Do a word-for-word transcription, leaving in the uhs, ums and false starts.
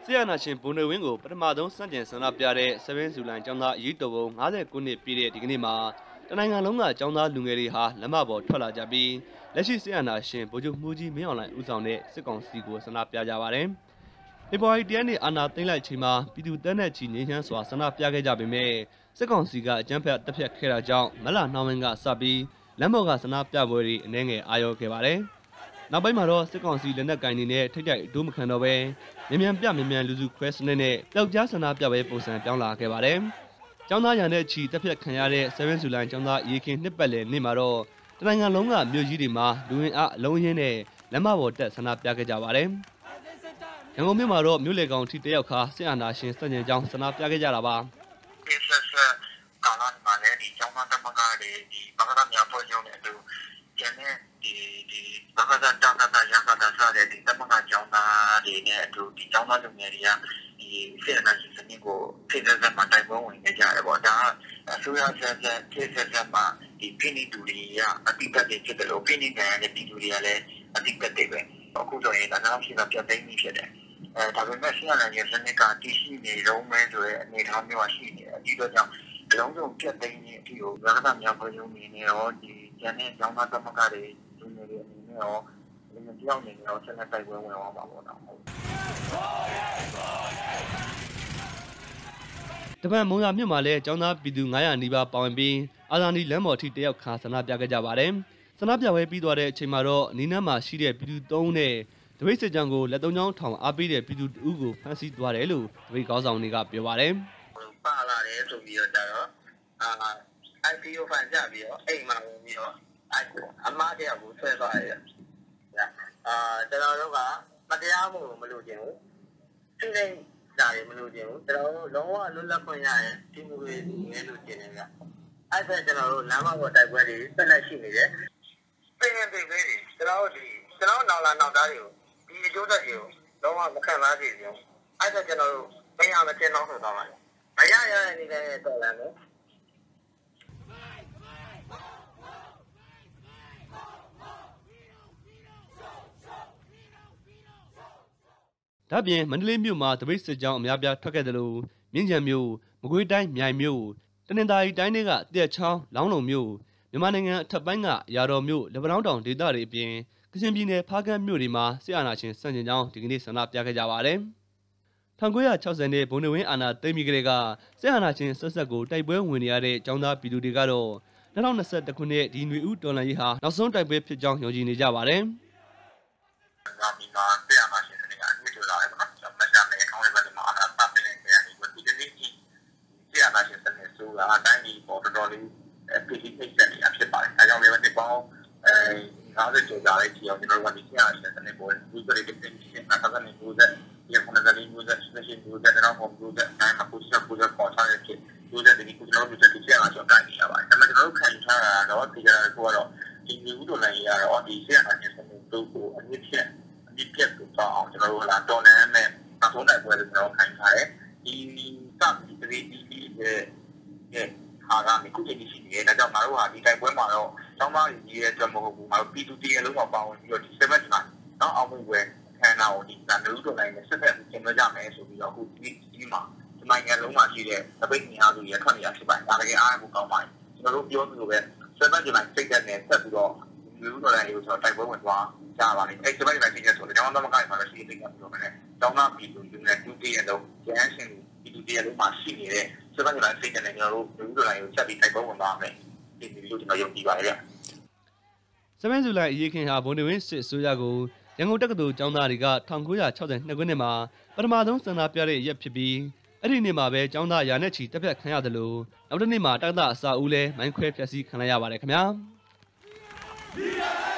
ဆီယနာရှင်ဘုံနေဝင်းကိုပထမဆုံးစတင်ဆန္ဒပြတဲ့ဆဗင်းဇူလိုင်ကျောင်းသားအရေးတော်ပုံ၅၉နှစ်ပြည့်တဲ့ဒီကနေ့မှာတနိုင်ငံလုံးကကျောင်းသားလူငယ်တွေဟာလက်မပေါ်ထွက်လာကြပြီးလက်ရှိဆီယနာရှင်ဗိုလ်ချုပ်မှုကြီးမင်းအောင်လှိုင်ဦးဆောင်တဲ့စစ်ကောင်စီကိုဆန္ဒပြကြပါတယ်။ဖေဖော်ဝါရီတရက်နေ့အာဏာသိမ်းလိုက်ချိန်မှာပြည်သူတန်းတဲ့ချီငြိမ်းချမ်းစွာဆန္ဒပြခဲ့ကြပေမဲ့စစ်ကောင်စီကအကြမ်းဖက်တပ်ဖြတ်ခဲ့တာကြောင့်မလနှောင်းဝင်းကစပြီးလမ်းပေါ်ကဆန္ဒပြပွဲတွေအနှဲငယ်အာရုံခဲ့ပါတယ်။နောက်ပိုင်းမှာတော့စစ်ကောင်စီလက်နက်ကင်နေတဲ့ထိတ်တိုက်ဒိုးမခံတော့ပဲမြန်မြန်ပြမြန်မြန်လူစုခွဲစနစ်နဲ့ပျောက်ကြားဆန္ဒပြပွဲပုံစံပြောင်းလာခဲ့ပါတယ်။ကျောင်းသားရံတဲ့ချီတက်ဖြတ်ခံရတဲ့ဆဗင်းဇူလိုင်ကျောင်းသားရေခင်နှစ်ပတ်လည်နေ့မှာတော့တနိုင်ငံလုံးကမြို့ကြီးတွေမှာလူဝင်အားအလုံးရင်းနဲ့လက်မပေါ်တက်ဆန္ဒပြခဲ့ကြပါတယ်။ရန်ကုန်မြို့မှာတော့မြို့လေကောင်ထိတယောက်ခါစစ်အာဏာရှင်စတင်ကြောင်းဆန္ဒပြခဲ့ကြတာပါ။ဒီဆက်ဆက်ကာလမှာလည်းဒီကျောင်းသားတမကတွေဒီဘာသာများဖွဲ့ရုံနဲ့အတူကျန်တဲ့ဒီဒီဘာသာတောင်းတာရံပါတာစားတဲ့ဒီတမကကျောင်းသားတွေနဲ့အတူဒီကျောင်းသားလူငယ်တွေကဒီစစ်အာဏာရှင်စနစ်ကိုဖိသက်သက်မှာတိုက်ပွဲဝင်နေကြတယ်ပေါ့ဒါအစိုးရဆက်ဆက်ဖြစ်ဆက်ဆက်မှာဒီဖိနေတူတွေကအတိတ်ကဖြစ်တယ်လို့ဖိနေတယ်တဲ့ပြည်သူတွေကလည်းအတိတ်ကတည်းကအခုဆိုရင်ဒါကတော့ရှိတာပြတ်သိမ်းနေဖြစ်တယ်အဲဒါပေမဲ့ဆီယနာရဲ့စနစ်ကတည်ရှိနေရုံးမဲဆိုတဲ့အနေအထားမျိုးရှိနေတယ်ဒီတော့ကြောင့်အလုံးစုံပြတ်သိမ်းနေအထိကိုရဟန္တာများဖွဲ့ရုံနေနေရောဒီကျန်တဲ့ကျောင်းသားသမဂ္ဂတွေလူငယ်တွေအနေနဲ့ရောဒီမပြောင်းနေရောဆက်လက်တိုက်ပွဲဝင်အောင်ပါပေါ့နော်တပန်မုံရမြို့မှာလည်းကျောင်းသားပြည်သူ၅၀၀နီးပါးပါဝင်ပြီးအာဇာနည်လမ်းပေါ်ထိတယောက်ခါဆန္ဒပြခဲ့ကြပါတယ်ဆန္ဒပြပွဲပြီးသွားတဲ့အချိန်မှာတော့အနီးနားမှာရှိတဲ့ပြည်သူသုံးဦးနဲ့တပိတ်စစ်ကြောင်းကိုလက်သုံးချောင်းထောင်အားပေးတဲ့ပြည်သူတဦးကိုဖမ်းဆီးသွားတယ်လို့တပိတ်ကောင်းဆောင်တွေကပြောပါတယ်။ပါလာတယ်ဆိုပြီးတော့ကြတော့အာအိုက်ပီယိုဖန်ကြပြီးတော့အိမ်မှာဝင်ပြီးတော့အိုက်အမတယောက်ကိုဆွဲသွားတယ်။အာကျွန်တော်တို့ကမတရားမှုမလုပ်ချင်ဘူး။သူနဲ့ဒါတွေမလုပ်ချင်ဘူး။ကျွန်တော်တို့လုံးဝလွတ်လပ်ခွင့်ရရင်ဒီမှုတွေငယ်လို့ကျင်နေကြ။အဲ့ဒါကျွန်တော်တို့လမ်းမပေါ်တိုက်ပွဲတွေဆက်လက်ရှိနေတယ်။ပြင်ပြင်ပေးတွေကျွန်တော်တို့ဒီကျွန်တော်နောက်လာနောက်သားတွေကိုဒီအကျိုးသက်တွေကိုလုံးဝမခံစားကြည့်ဘူး။အဲ့ဒါကျွန်တော်တို့မရမတင်တော့ဆိုသွားပါတယ်။မရရတဲ့အနေနဲ့တော်လာတယ်။ဒါပြင်မန္တလေးမြို့မှာတပိတ်စစ်ကြောင်းအများပြားထွက်ခဲ့တယ်လို့မြင်းကြံမြို့မကွေးတိုင်းမြိုင်မြို့တနင်္သာရီတိုင်းတွေကတက်ချောင်းလောင်းလုံမြို့မြန်မာနိုင်ငံအထက်ပိုင်းကရာတော်မြို့လက်ပံတောင်ဒေသတွေအပြင်ကချင်ပြည်နယ်ဖားကန့်မြို့တွေမှာစစ်အာဏာရှင်စန့်ကျင်ကြောင်းဒီကနေ့ဆန္ဒပြခဲ့ကြပါတယ်။၁၉၆၀နဲ့ဘုံနေဝင်းအာဏာသိမ်းပြီးကတည်းကစစ်အာဏာရှင်ဆက်ဆက်ကိုတိုက်ပွဲဝင်နေရတဲ့ကျောင်းသားပြည်သူတွေကတော့၂၀၂၁ခုနှစ်ဒီຫນွေဦးတော်လှန်ရေးဟာနောက်ဆုံးတိုက်ပွဲဖြစ်ကြောင်းယုံကြည်နေကြပါတယ်။ဒါဒီမှာစစ်အာဏာရှင်စနစ်ကအမြင့်ထုတ်လာတယ်ပေါ့နော်။မကြမ်းတဲ့ခေါင်းလေးပဲမှာအာဏာပတ်ပင်နေရတယ်ဒီကနေ့ဒီစစ်အာဏာရှင်စနစ်ဆိုတာအတိုင်းဒီပေါ်တော်တော်လေးပြည်သူ့စိတ်ဓာတ်တွေဖြစ်ပါတယ်။အဲကြောင့်လည်းဒီပေါင်းအဲငါးสิบကျော်ကြာတဲ့ချိန်ကျွန်တော်တို့ကဒီစစ်အာဏာရှင်စနစ်ပေါ်ဒီစရိတ်တွေဖြစ်နေတာကနေပို့တဲ့ဒီခုနကလေးမျိုးတဲ့ special မျိုးတဲ့တော့ပုံမျိုးတဲ့အဲအခုချက်ကိုချက်ပေါ်ထားတဲ့ဖြစ်မျိုးတဲ့ဒီကုကျွန်တော်တို့ဒီစစ်အာဏာရှင်ကိုင်နေရပါတယ်။ဒါပေမဲ့ကျွန်တော်တို့ခံထားတာတော့ဒီကတော့ဒီမျိုးတော်လည်းရတော့ဒီစစ်အာဏာရှင်စနစ်တို့ကိုအမြင့်ဖြတ်အမြင့်ဖြတ်ကိုတော့အောင်ကျွန်တော်တို့လာတော်လန်နဲ့အဆုံးတိုက်ပွဲတွေကျွန်တော်ခံထားတယ်။ဒီစပ်ဒီဒီဒီရဲ့ဟာကမြေခုချိန်ရှိနေတယ်။ဒါကြောင့်ငါတို့ဟာဒီတိုက်ပွဲမှာတော့ကျောင်းသားကြီးရဲ့အတွက်မဟုတ်ဘူး။ငါတို့ပြည်သူတည်းရဲ့လုံးဝပါဝင်ပြီးတော့ဒီ seven နိုင်တော့အောင်မှုပဲခန္ဓာကိုဒီကနူးတော်နိုင်နဲ့ဆက်သက်ကျင်လို့ကြမယ်ဆိုပြီးတော့အခုဒီဒီမှာဒီနိုင်ငံလုံးမှာရှိတဲ့တပိတ်နေအားစုရထွက်နေရဖြစ်ပါတယ်။ဒါတကယ်အားကိုကောင်းပါတယ်။ကျွန်တော်တို့ပြောသလိုပဲ seven ကျနိုင်စိတ်သက်နဲ့ဆက်ပြီးတော့နူးတော်နိုင်ကိုဆိုတော့တိုက်ပွဲဝင်သွားကြပါလိမ့်မယ်။အဲ seven ကျနိုင်စိတ်သက်ဆိုတော့ကျောင်းသားမကိုင်မှာလည်းရှိတဲ့ကိစ္စမျိုးပဲ။ကျောင်းသားပြည်သူလူငယ်တူတည်းရဲ့လုံးကျန်းရှင်ပြည်သူတည်းရဲ့လုံးမှာရှိနေတဲ့စပတ်ကလည်းစိတ်နဲ့ကျွန်တော်တို့လူတို့လည်းချက်ပြီးတိုက်ပွဲဝင်သွားမယ်ဒီလိုကျွန်တော်ယုံကြည်ပါတယ်ဗျ။စပင်းဇူလိုင်အရေးခင်ဟာဘုံနေဝင်းစစ်အစိုးရကိုရန်ကုန်တက္ကသိုလ်ကျောင်းသားတွေက၁၉၆၂ခုနှစ်မှာပထမဆုံးဆန္ဒပြတဲ့ရက်ဖြစ်ပြီးအဲ့ဒီနေ့မှာပဲကျောင်းသားရာနဲ့ချီတက်ဖြတ်ခံရတယ်လို့နောက်တစ်နေ့မှာတက္ကသိုလ်အစာဦးလဲမိုင်းခွဲဖျက်ဆီးခံလိုက်ရပါတယ်ခင်ဗျာ။